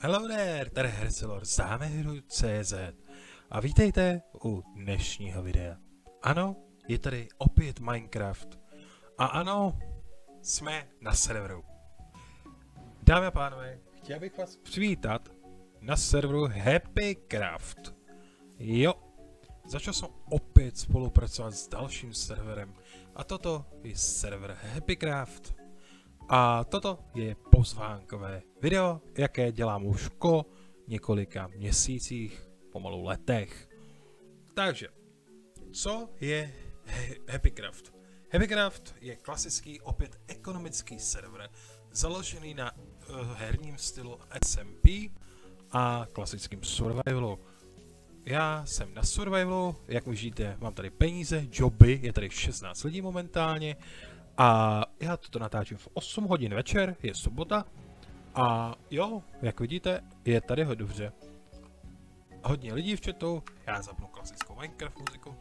Hello there, tady Hercelor z Zámehru.cz a vítejte u dnešního videa. Ano, je tady opět Minecraft a ano, jsme na serveru. Dámy a pánové, chtěl bych vás přivítat na serveru Happycraft. Jo, začal jsem opět spolupracovat s dalším serverem a toto je server Happycraft. A toto je pozvánkové video, jaké dělám už po několika měsících, pomalu letech. Takže, co je Happycraft? Happycraft je klasický, opět ekonomický server, založený na herním stylu SMP a klasickým survivalu. Já jsem na survivalu, jak vidíte, mám tady peníze, joby, je tady 16 lidí momentálně. A já toto natáčím v 8 hodin večer, je sobota. A jo, jak vidíte, je tady dobře. Hodně lidí v chatu, já zapnu klasickou Minecraft muziku.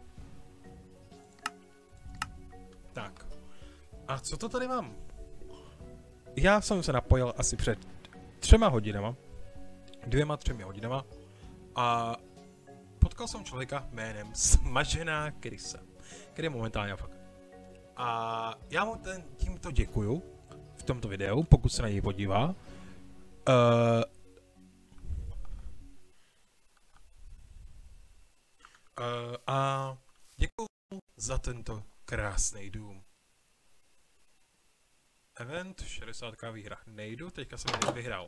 Tak. A co to tady mám? Já jsem se napojil asi před 3 hodinama. 2-3 hodinama. A potkal jsem člověka jménem Smažená krysa, který je momentálně fakt. A já mu tímto děkuju v tomto videu, pokud se na něj podívá. A děkuju za tento krásný dům. Event 60 výhra. Nejdu, teďka jsem tady vyhrál.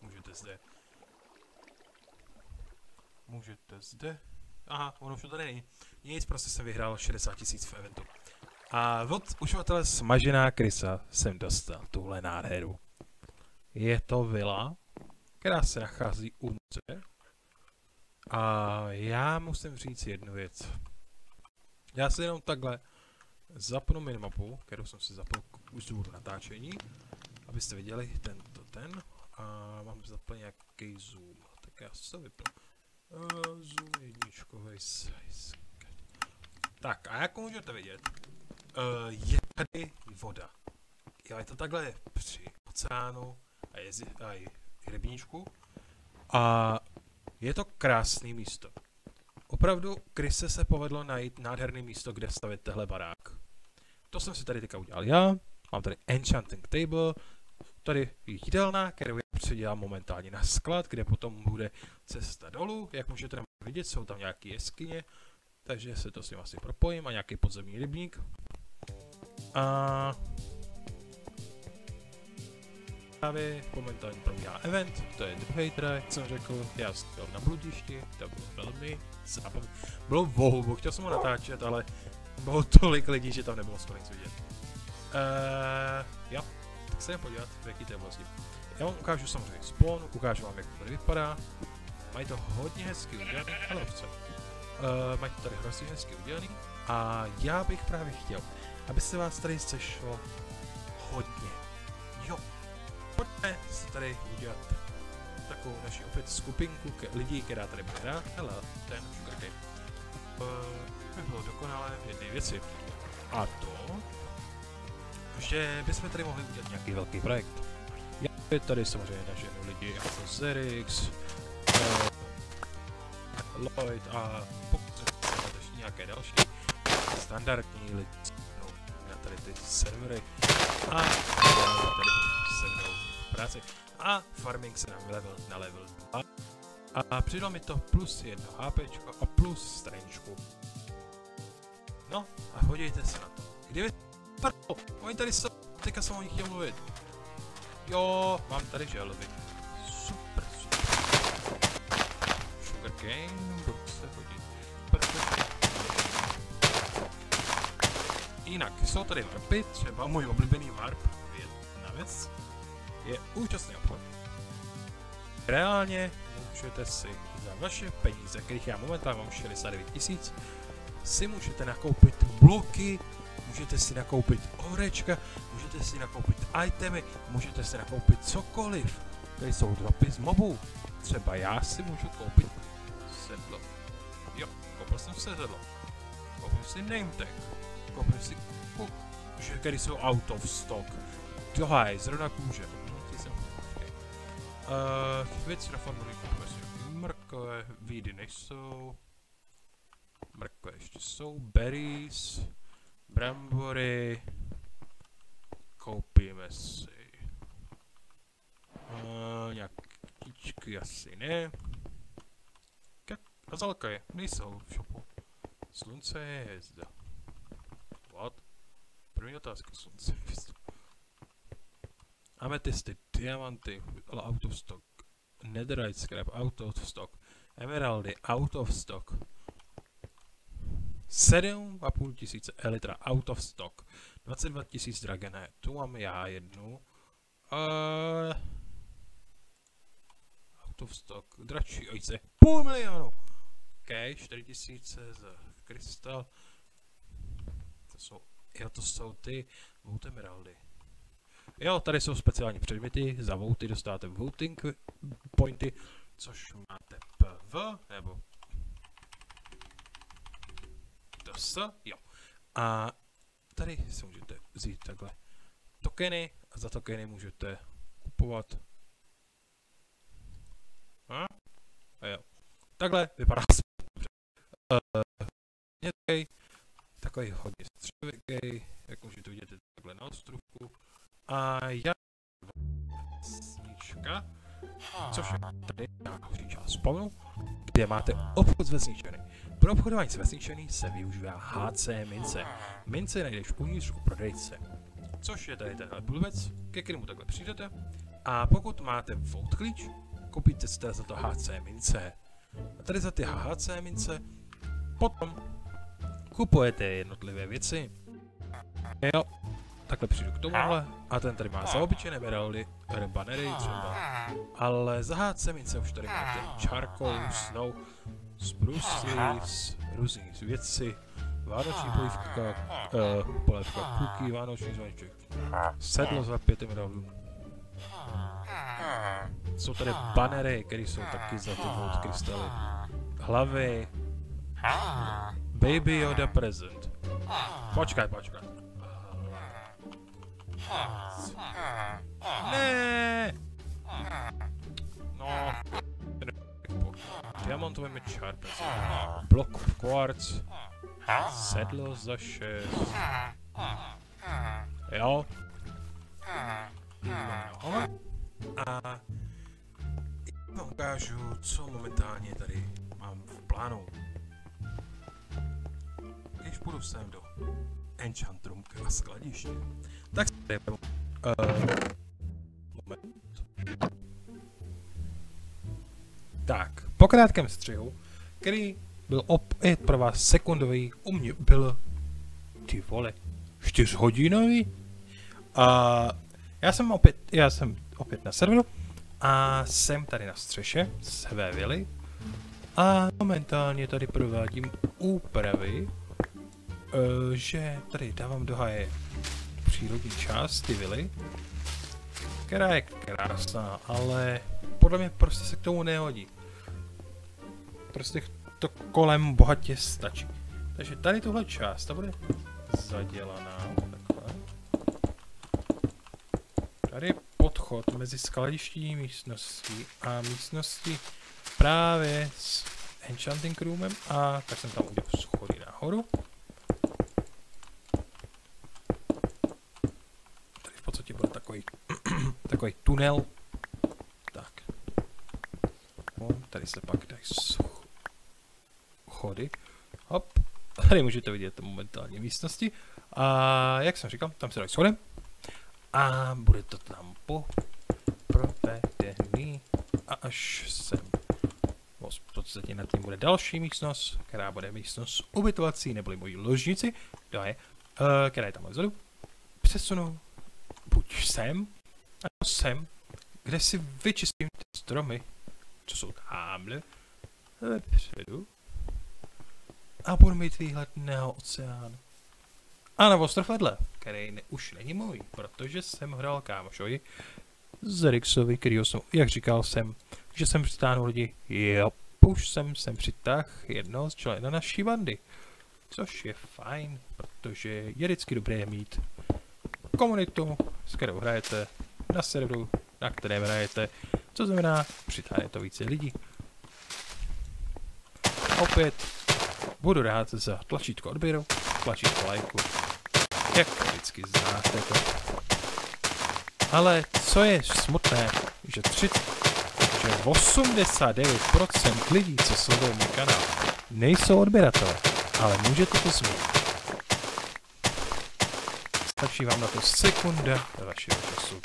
Můžete zde. Aha, ono už to tady není. Nic, prostě jsem vyhrál 60 000 v eventu. A od uživatele Smažená krysa jsem dostal tuhle nádheru. Je to vila, která se nachází u moře. A já musím říct jednu věc. Já si jenom takhle zapnu minimapu, kterou jsem si zapnul už z důvodu natáčení, abyste viděli ten. A mám zapl nějaký zoom. Tak já si to vypnu. Zoom jedničkovej size. Tak a jak můžete vidět, je tady voda. Jo, je to takhle při oceánu a i rybníčku. A je to krásné místo. Opravdu Kryse se povedlo najít nádherné místo, kde stavit tehle barák. To jsem si tady teďka udělal já. Mám tady enchanting table. Tady jídelná, kterou já předělám momentálně na sklad, kde potom bude cesta dolů. Jak můžete vidět, jsou tam nějaké jeskyně. Takže se to s ním asi propojím a nějaký podzemní rybník. A právě momentálně probíhá event, to je druhý teda, jak jsem řekl, já jsem byl na bludišti, to bylo velmi zábavné. Bylo bohu, chtěl jsem ho natáčet, ale bylo tolik lidí, že tam nebylo skoro nic vidět. Jo, tak se jdem podívat, v jaký to je vlastně. Já vám ukážu samozřejmě spawn, ukážu vám, jak to tady vypadá. Mají to hodně hezky udělané, ale ovce. Mají to tady hrozně hezky udělaný a já bych právě chtěl, aby se vás tady sešlo hodně. Jo, pojďme si tady udělat takovou naši opět skupinku lidí, která tady bude hrát. Hele, ten škrty. By bylo dokonalé v jedné věci. A to, že bychom tady mohli udělat nějaký velký projekt. Já tady samozřejmě naženu lidi jako Zerix, Lloyd a pokud se ještě nějaké další standardní lidi na tady ty servery a tady se mnou práci a farming se nám na level 2 a přidal mi to plus 1 HPčko a plus straničku. No a podívejte se na to. Kdyby... Oni tady jsou, teďka jsem o nich chtěl mluvit. Jo, mám tady želvy. Super. Sugarcane, budu se hodit. Jinak, jsou tady warpy, třeba můj oblíbený warp, jedna věc, je účastný obchod. Reálně můžete si za vaše peníze, kterých já momentálně mám 69 000, si můžete nakoupit bloky, můžete si nakoupit orečka, můžete si nakoupit itemy, můžete si nakoupit cokoliv. Tady jsou dropy z mobů. Třeba já si můžu koupit sedlo. Jo, koupil jsem sedlo. Koupil si name tag. Koupil si že který jsou out of stock. Dohaj, zrovna kůže. Věci na farmu mrkve, vídy nejsou. Mrkve ještě jsou, berries, brambory. Koupíme si. Nějak kytičky asi ne. Azalka je, nejsou v shopu. Slunce je hvězda. What? První otázka, slunce je hvězda. Ametysty, diamanty, ale out of stock. Netherite scrap, out of stock. Emeraldy, out of stock. 7,5 tisíce elitra, out of stock. 22 tisíc dragené, tu mám já jednu. Out of stock, dračí ojce, 500 000 000. OK, 4 tisíce za krystal. To jsou ty vote emeraldy. Jo, tady jsou speciální předměty, za voty dostáváte voting pointy, což máte PV, nebo DS, jo. A tady si můžete vzít takhle tokeny a za tokeny můžete kupovat. A jo. Takhle vypadá takový hodně střevý, jak můžete vidět takhle na ostrovku. A já vesnička, což je tady další část spolu, kde máte obchod s vesničany. Pro obchodování s vesničany se využívá HC mince. Mince najdeš uvnitř u prodejce, což je tady tenhle bulvec, ke kterému takhle přijdete. A pokud máte vote klíč, koupíte si za to HC mince. A tady za ty HC mince potom kupujete jednotlivé věci. Jo. Takhle přijdu k tomuhle a ten tady má za obyčejné emeraldy, banery třeba, ale za HC mince už tady máte charcoal, snow, spruce leaves, různý věci, vánoční polévka, cookie, vánoční zvoneček, sedlo za 5 emeraldů. Jsou tady banery, které jsou taky za ty vote krystaly, hlavy, Baby Yoda present. Počkej. Ne! No. Diamantový meč Harpez. Block of quartz. Sedlo za 6. Jo. A vám ukážu, co momentálně tady mám v plánu. Když půjdu sem do Enchant Room a skladiště, tak se moment. Tak, po krátkém střihu, který byl opět pro vás sekundový, u mě byl, ty vole, 4hodinový. Já jsem opět na serveru a jsem tady na střeše své vily a momentálně tady provádím úpravy, že tady dávám do háje přírodní část ty vily, která je krásná, ale podle mě prostě se k tomu nehodí. Prostě to kolem bohatě stačí. Takže tady tuhle část, ta bude zadělaná, takhle. Tady je podchod mezi skladiští místností a místností právě s Enchanting Roomem a tak jsem tam udělal schody nahoru. Tady v podstatě byl takový tunel. Tak. No, tady se pak dají schody. Hop. Tady můžete vidět momentálně místnosti. A jak jsem říkal, tam se dají schody. A bude to tam provedený až sem. V podstatě nad tím bude další místnost, která bude místnost ubytovací, neboli mojí ložnici, která je tam vzadu. Přesunu buď sem, nebo sem, kde si vyčistím ty stromy, co jsou tamhle, vepředu. A budu mít výhled na oceán. A na ostrov vedle, který už není můj, protože jsem hrál kámošovi z Rixovi, kterýho jsem, jak říkal jsem, že jsem přitáhnul lidi. Jo, už jsem přitáhl jednoho z člena naší bandy. Což je fajn, protože je vždycky dobré mít komunitu, s kterou hrajete, na serveru, na kterém hrajete, Co znamená, přitáhne to více lidí. Opět budu rád za tlačítko odběru, tlačítko lajku. Jak vždycky znáte to. Ale co je smutné, že 89% lidí, co sledují můj kanál, nejsou odběratele, ale můžete to změnit. Stačí vám na to sekunda vašeho času.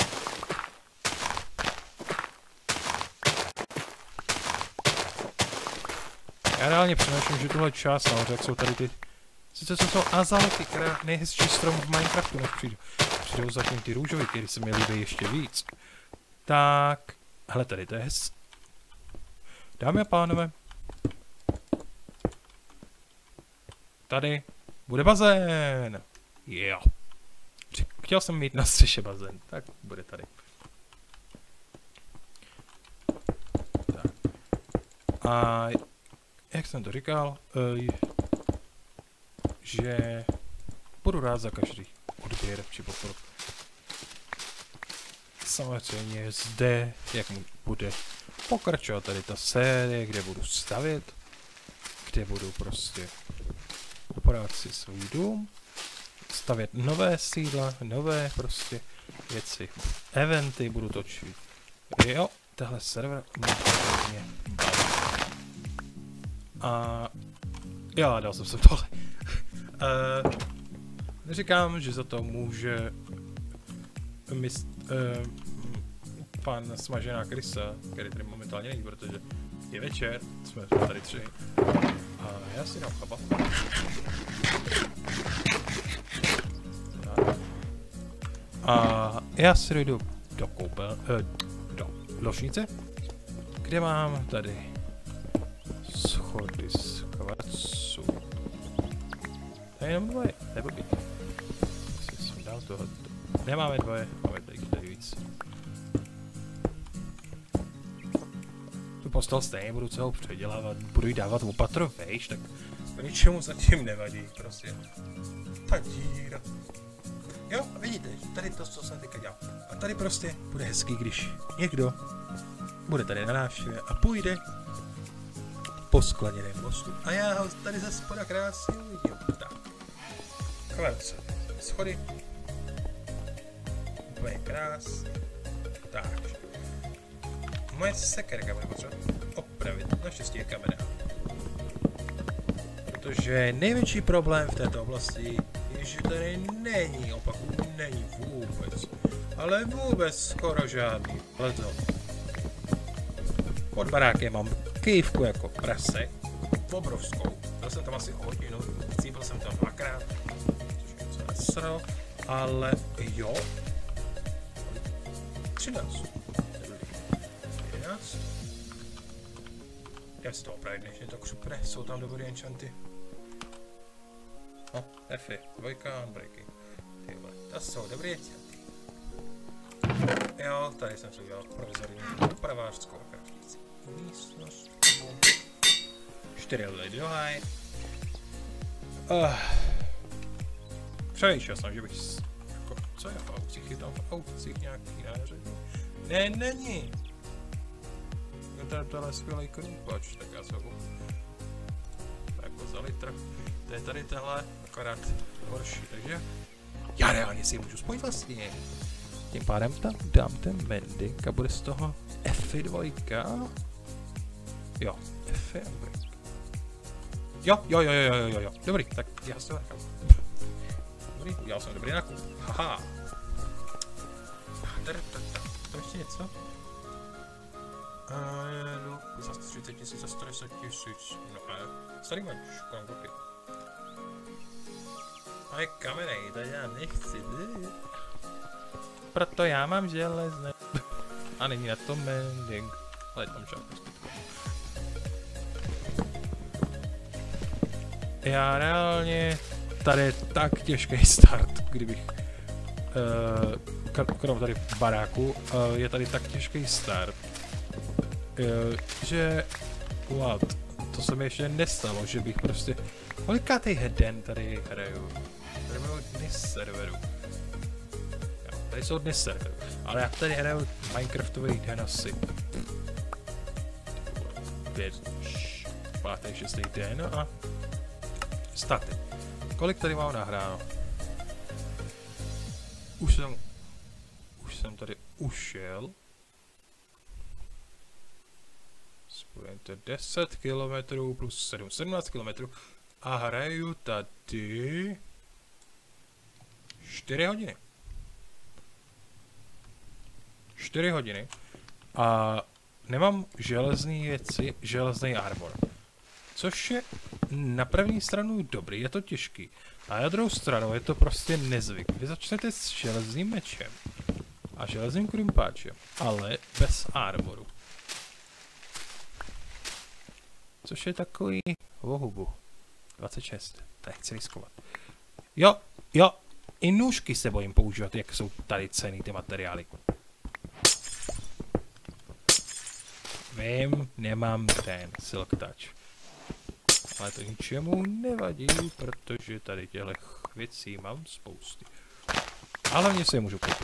Já reálně přemýšlím, že tuhle část nahoře, jak jsou tady ty... Sice to jsou azalky, které nejhezčí strom v Minecraftu, než přijdou zatím ty růžový, které se mi líbí ještě víc. Tak... Hele, tady to je hezké. Dámy a pánové. Tady bude bazén. Jo. Chtěl jsem mít na střeše bazén, tak bude tady. Tak. A jak jsem to říkal, že budu rád za každý odběr či podporu. Samozřejmě zde, jak mu bude pokračovat tady ta série, kde budu stavět, kde budu prostě dopadat si svůj dům, stavět nové sídla, nové prostě věci, eventy budu točit. Jo, tahle server mě hodně baví. A já dal jsem se tohle. Neříkám, že za to může pan Smažená krysa, který tady momentálně není, protože je večer, jsme tady 3. A já si dám chleba. A já si dojdu do koupel, do ložnice, kde mám tady schody z kvarcu. To je jenom 2, nebo by. Asi jsem dal tohle. Nemáme 2, máme tady víc. Tu postel stejně budu celou předělávat, budu jí dávat opatro vejš, tak to ničemu zatím nevadí, prostě. Ta díra. Jo, vidíte, tady to, co jsem teďka dělal. A tady prostě bude hezký, když někdo bude tady na návštěvě a půjde po skleněném mostu. A já ho tady ze spoda krásně uvidím. Tak. Kvarce. Schody. Úplně krásně. Tak. Moje sekerka bude potřeba opravit. Naštěstí je kamera. Protože největší problém v této oblasti je, že tady není, opakuju, není vůbec. Ale vůbec skoro žádný leto. Pod barákem mám kývku jako prase. Obrovskou. Byl jsem tam asi hodinu. Cípil jsem tam 2krát. Což je něco nesral. Ale jo. 13. 11. Já si to opravit, než mě to křupne. Jsou tam dobrý enchanty. No, F, 2, unbreaking. Ty vole, to jsou dobrý enchanty. Jo, tady jsem si udělal provizorní upravářskou kraftící místnost. 4 ledy do high. Přemýšlel jsem, že bych... Co je v aukcích? Je tam v aukcích nějaký nářadí? Ne, není! Jo, tohle je skvělý krůpač, tak já se ho jako za litr. To je tady tohle, akorát horší, takže... Já reálně si je můžu spojit vlastně. Tím pádem tam dám ten mending a bude z toho F2. Jo, F Jo. Dobrý, tak já si to nechám. Dobrý, udělal jsem dobrý nákup. Haha. To ještě něco? No, za 30 000, za 110 000. No a starý máš, kolem kopy. Ale kameny, to já nechci, ne? Proto já mám železné. A není na tom mending. Ale tam žádný zbytko. Já reálně... Tady je tak těžký start, kdybych... krom tady v baráku, je tady tak těžký start, že... What? To se mi ještě nestalo, že bych prostě... Kolikátej den tady hraju? Tady bylo dny serveru. Tady jsou dnes servery, ale já tady hraju Minecraftový den asi 5, 5, 6 den a starty. Kolik tady mám nahráno? Už jsem tady ušel. Spojente 10 km plus 7, 17 km a hraju tady 4 hodiny. 4 hodiny a nemám železné věci, železný armor. Což je na první stranu dobrý, je to těžký. A na druhou stranu je to prostě nezvyk. Vy začnete s železným mečem a železným krumpáčem, ale bez armoru. Což je takový vohubu. 26, tak chci riskovat. Jo, i nůžky se bojím používat, jak jsou tady cenný ty materiály. Vím, nemám ten silk touch. Ale to ničemu nevadí, protože tady těchto věcí mám spousty. A hlavně si je můžu koupit.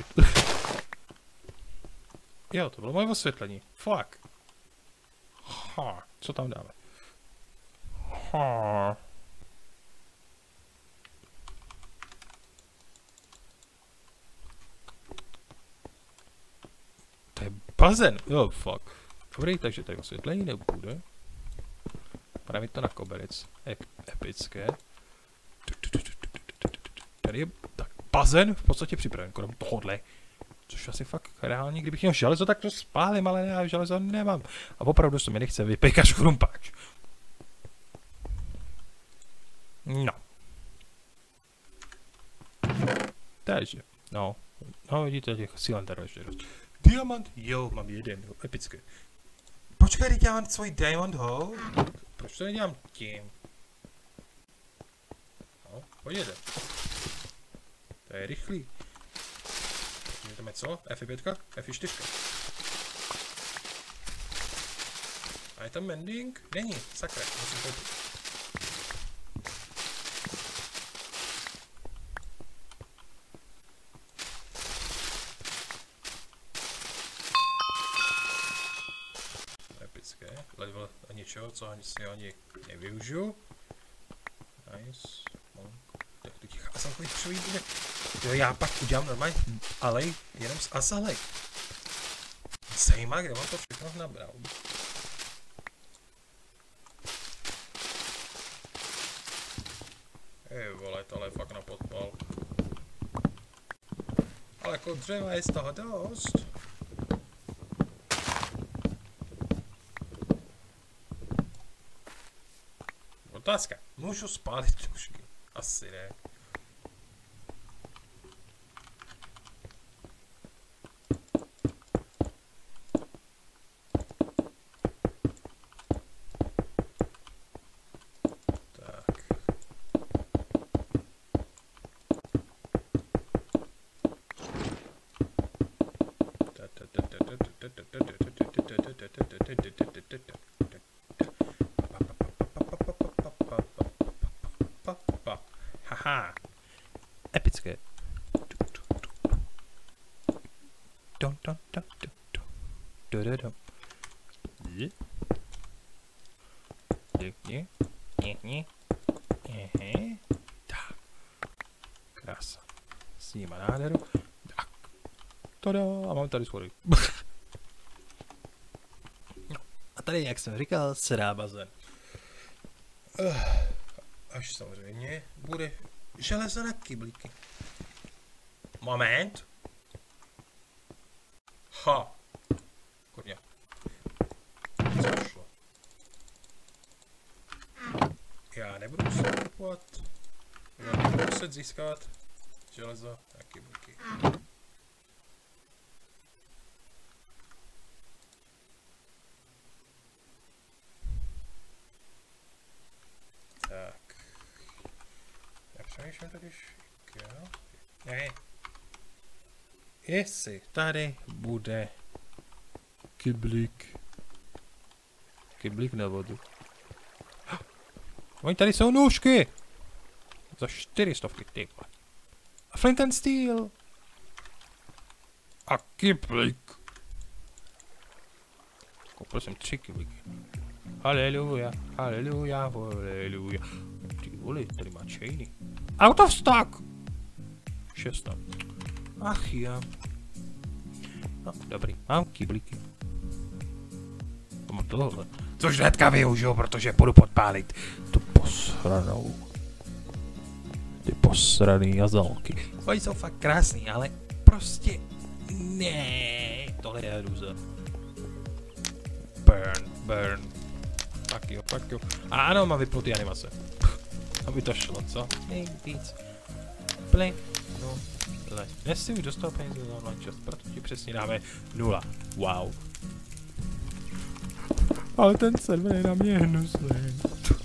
Jo, to bylo moje osvětlení. Fuck. Ha, co tam dáme? Ha. To je bazén. Jo, fuck. Dobrý, takže tady osvětlení nebude. Padá mi to na koberec. Epické. Tady je tak bazén v podstatě připraven, krom tohohle. Což asi fakt reálně, kdybych měl železo, tak to spálím, ale já železo nemám. A opravdu se mi nechce vypékat krumpáč. No. Takže, no vidíte, těch cylinderů ještě dost. Diamant, jo, mám jeden, jo, epické. Počkej, teď já mám svůj diamond ho. Proč to nedělám tím? No, pojďte. To je rychlý. Jdeme co? F5, F4. A je tam mending? Není, sakra, musím koupit. Epické, level něčeho, co ani nevyužiju. Nice. Tak to těch asalkových křoví bude. Jo, já pak udělám normálně alej jenom z asalek. Zajímá, kde mám to všechno nabral. Vole, tohle je fakt na podpal. Ale jako dřeva je z toho dost. Otázka. Můžu spálit nůžky? Asi ne. Haha. Epické. Tak. Krása. Sníma nádheru. Tak. Tada, a mám tady schody. No. A tady, jak jsem říkal, se dá bazén. Až samozřejmě bude železo na kyblíky. Moment. Ha. Kurňa. Zašlo. Já nebudu muset kupovat. Já nebudu muset získat železo na kyblíky. Tak. Já přemýšlím totiž, jo? Ne. Jestli tady bude kyblík. Kyblík na vodu. Oni tady jsou nůžky! Za 400, ty. A flint and steel! A kyblík. Koupil jsem 3 kyblíky. Haleluja, haleluja, haleluja. Ty vole, tady má chainy. Out of stock! 6. Ach já. No, dobrý, mám kyblíky. Mám tohle. Což hnedka využiju, protože budu podpálit tu posranou. Ty posraný jazalky. Oni jsou fakt krásný, ale prostě ne. Tohle je hrůza. Burn, burn. Tak jo, tak jo. A ano, mám vypnutý animace. Aby to šlo, co? Nejvíc. Plyn. No. Dnes si už dostal peníze za online čas, proto ti přesně dáme 0. Wow. Ale ten server je na mě hnusný.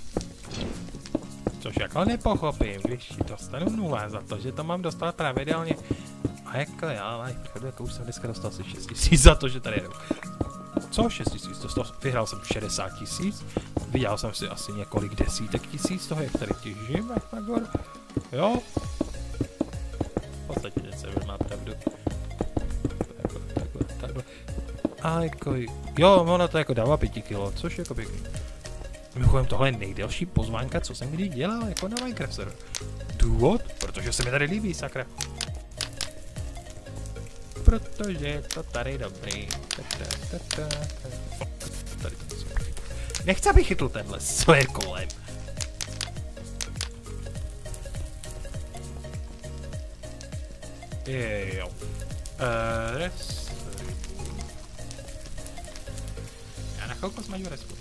Což jako nepochopím, když dostanu 0 za to, že to mám dostat pravidelně. A jako já, ale jako už jsem dneska dostal asi 6 000 za to, že tady jedu. Co 6 000? Vyhrál jsem 60 000. Vydělal jsem si asi několik desítek tisíc toho, jak tady těžím, jak nagor. Jo? V podstatě ten server má pravdu. Takhle. A jako, jo, ono to jako dává 5 kilo, což jako pěkný. Mimochodem tohle je nejdelší pozvánka, co jsem kdy dělal jako na Minecraft server. Důvod? Protože se mi tady líbí, sakra. Protože je to tady dobrý. Tady to musím chytit. Nechci, abych chytl tenhle, co je kolem. Jo. Já na chvilku smažu respu.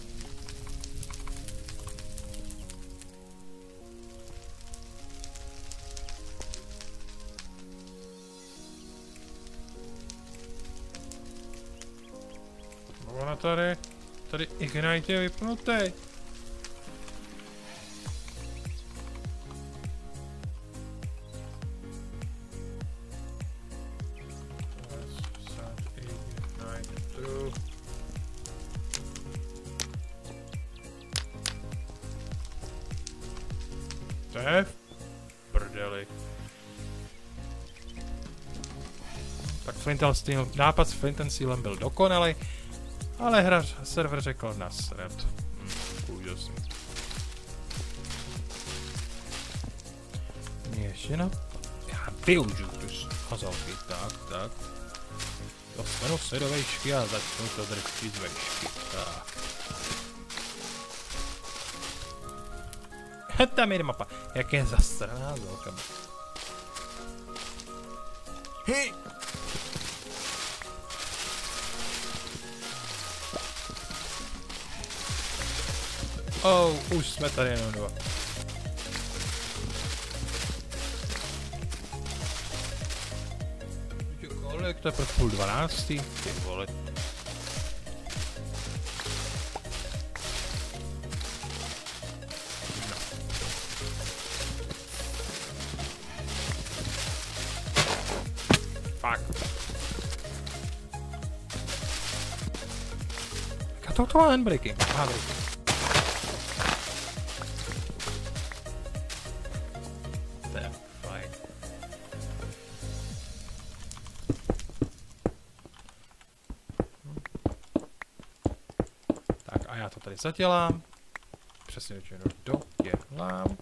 Ona tady Ignite je vypnutý. To je v prdeli. Tak nápad s Flint Sealem byl dokonalý, ale server řekl nasrat. Úžasný. Ještě no. Já využiju tu hazalky, tak. Dostanu se do vejšky a začnu to drčit z vejšky, tak. Tam je mapa. Jak je zasraná velká. Hej! Už jsme tady jenom 2. Kolik? To je pro 11:30. Ty vole. To má handbraking. To je fajn. Tak a já to tady zadělám. Přesně většinou dodělám.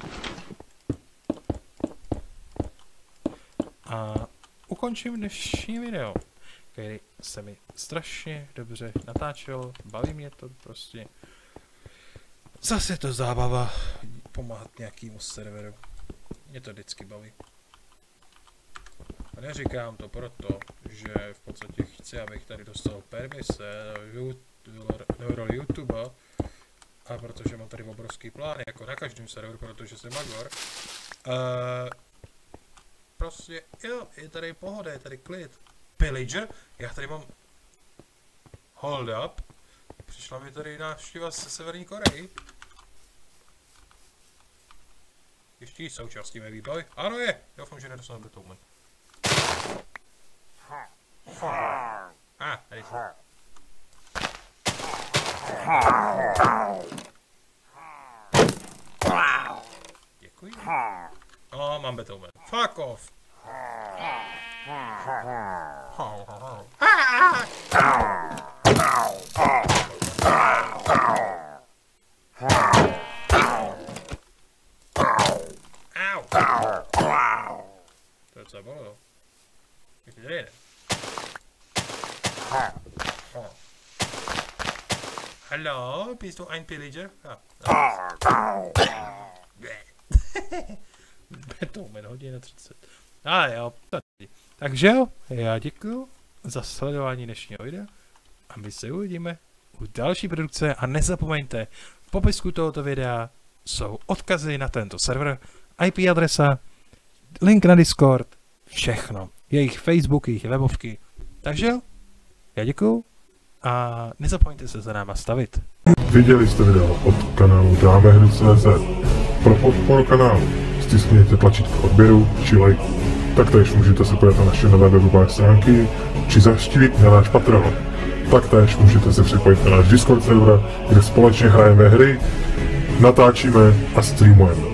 A ukončím dnešní video, který se mi strašně dobře natáčel, baví mě to prostě. Zase to zábava pomáhat nějakému serveru. Mě to vždycky baví. A neříkám to proto, že v podstatě chci, abych tady dostal permise do roli YouTube, a protože mám tady obrovský plán, jako na každém serveru, protože jsem magor. Prostě jo, je tady pohoda, je tady klid. Pillager, já tady mám hold up. Přišla mi tady návštěva ze Severní Koreji. Ještě součástí mé výbavy. Ano je, doufám, že nedostanu Batman. Tady jsem. Děkuji. Mám Batman. Fuck off. To je co bylo? Jak to jde? Hallo, bist du ein Pillager? Beethoven, hodina 30. Jo, takže jo, já děkuju za sledování dnešního videa a my se uvidíme u další produkce a nezapomeňte, v popisku tohoto videa jsou odkazy na tento server, IP adresa, link na Discord, všechno. Jejich Facebook, jejich webovky. Takže jo, já děkuju a nezapomeňte se za náma stavit. Viděli jste video od kanálu Dámehry.cz. Pro podporu kanálu stiskněte tlačítko odběru či lajku. Taktéž můžete se podívat na naše nové webové stránky či zaštívit na náš Patreon. Taktéž můžete se připojit na náš Discord server, kde společně hrajeme hry, natáčíme a streamujeme.